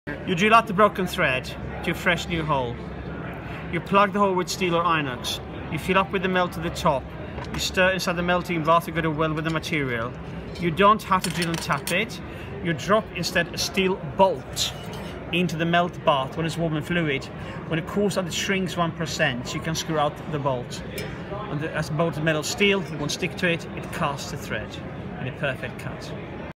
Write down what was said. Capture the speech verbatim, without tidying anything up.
You drill out the broken thread to a fresh new hole. You plug the hole with steel or inox. You fill up with the melt to the top. You stir inside the melting bath to go well with the material. You don't have to drill and tap it. You drop instead a steel bolt into the melt bath when it's warm and fluid. When it cools and it shrinks one percent, you can screw out the bolt. And the, as the bolt is metal steel, you won't stick to it, it casts the thread in a perfect cut.